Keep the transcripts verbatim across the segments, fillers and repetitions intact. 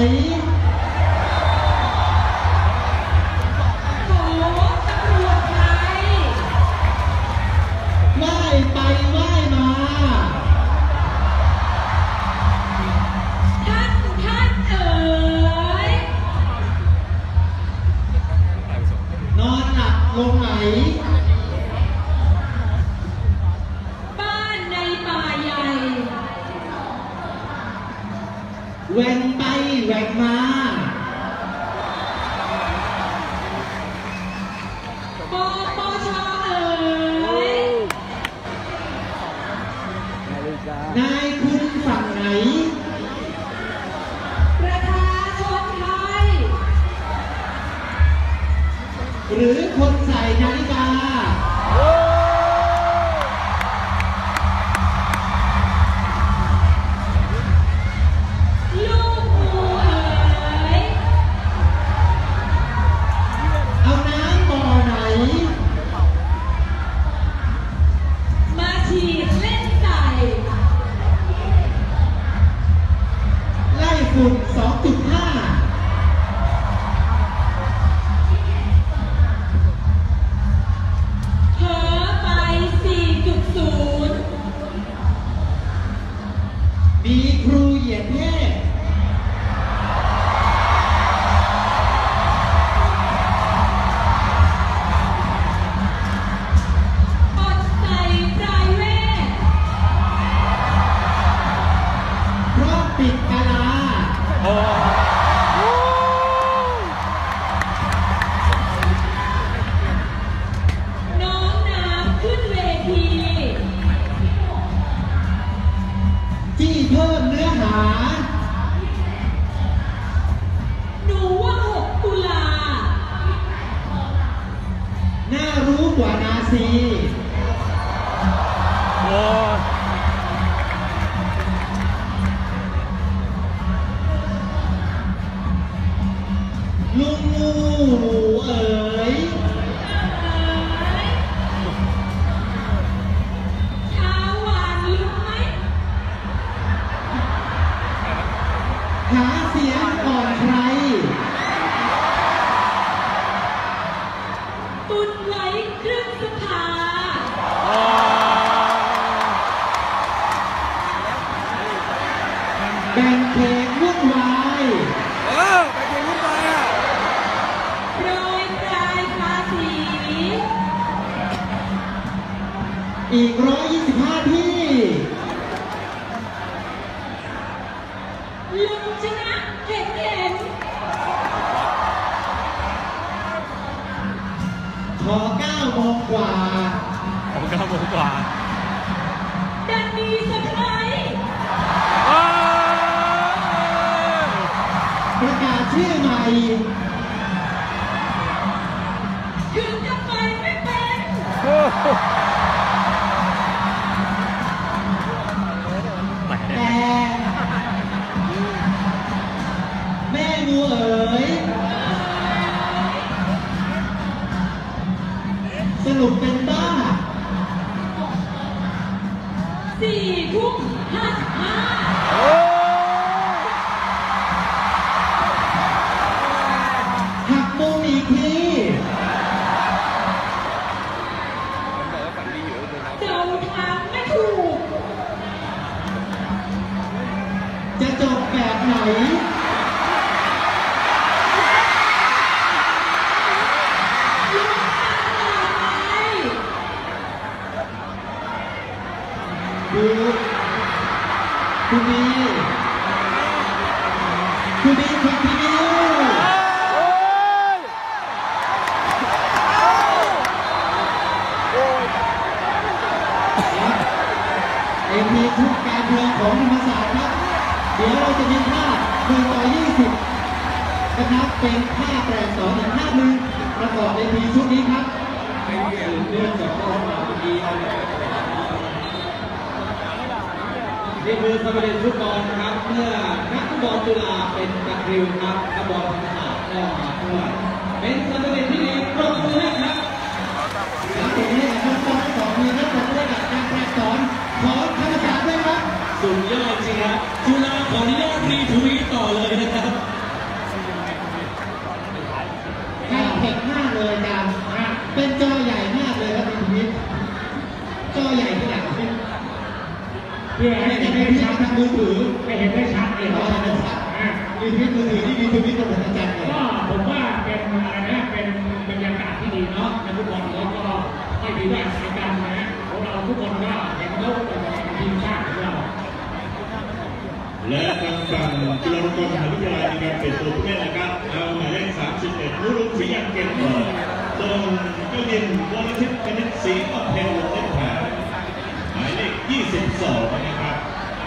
โอ้ตำรวจไทยว่ายไปว่ายมาท่านท่านเอ๋ยนอนหลับลงไหนบ้านในป่าใหญ่แหว่งไปแหว่งมาปปชเอ๋ยนายคุณฝั่งไหนประชาชนไทยหรือคนใส่นาฬิกาลูกหมูเอ๋ยเอาน้ำบ่อไหนมาฉีดเล่นใส่ไล่ฝุ่น สองจุดห้าเผลอไป สี่จุดศูนย์มีครูเหยียดเพศอดใส่ปลายเวทเพราะปิดกาลาน้องน้ำขึ้นเวทีที่เพิ่มเนื้อหาหนูว่าหกตุลาน่ารู้กว่านาซีลุงงูเอ๋ยเช้าวันรู้ไหมหาเสียงก่อนใครตุนไว้ครึ่งสภาแบ่งเพลงวุ่นวายโปรยปลายภาษีอีกร้อยยี่สิบห้าที่ลุงชนะเห็นเห็นขอเก้าโมงกว่าผมก็บอกว่าดันมีเซอร์ไพรส์ประกาศชื่อใหม่ถึงจะไปไม่เป็นแต่แม่งูเอ๋ยสรุปเป็นบ้าสี่ทุ่มห้าสิบห้าหักมุมอีกทีเดินทางไม่ถูกจะจบแบบไหนคือคุณบีคุณบีคอนทินิวเอ็มพีทุกการเมืองของธรรมศาสตร์ครับเดี๋ยวเราจะมีภาพหนึ่งต่อยี่สิบนะครับเป็นภาพแปลกสอนอีกภาพหนึ่งประกอบเอ็มพีชุดนี้ครับเรื่องจากข้อความเมื่อกี้นี่คือประเด็นฟุตบอลนะครับเมื่อนักฟุตบอลจุฬาเป็นตะคริวครับนักบอลธรรมศาสตร์ก็มาด้วยเป็นประเด็นที่ดีปรบมือให้ครับและตรงนี้นะครับต้องสองมือและปรบมือให้กับการแปลสอนของธรรมศาสตร์ด้วยครับสุดยอดจริงครับจุฬาขออนุญาตรีทวีตต่อเลยนะครับมีชีวิตมือถือที่มีชีวิตตรงหัวใจเลยก็ผมว่าเป็นอะไรนะเป็นบรรยากาศที่ดีเนาะในฟุตบอลแล้วก็ไม่มีด้วยสายการนะของเราทุกคนก็เห็นเขาเป็นทีมชาติของเราและทางฝั่งจุฬาลงกรณ์มหาวิทยาลัยในการเปลี่ยนตัวผู้เล่นนะครับเอาหมายเลขสามสิบเอ็ดนุรุศรียังเก็บก่อนส่งเจ้าดินวรชิตเป็นสีออกเทนลงเล่นแผนหมายเลขยี่สิบสองนะครับ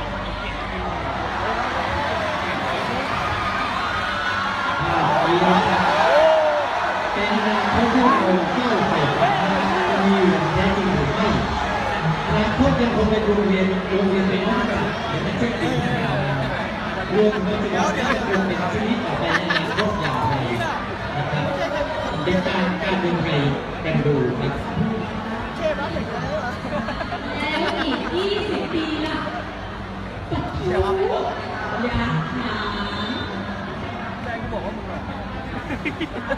เป็นเขาพูดเราเที่ยวไปจะมีอยู่แท้จริงหรือไม่อนาคตยังคงเป็นโรงเรียนโรงเรียนเป็นนักศึกษาเป็นนักศึกษารวมถึงจะเป็นเป็นชีวิตต่อไปในอนาคตอย่างไรนะครับเป็นการการเมืองไทยกันดูครับแล้วอีกยี่สิบปีล่ะปัดทูอยากถาม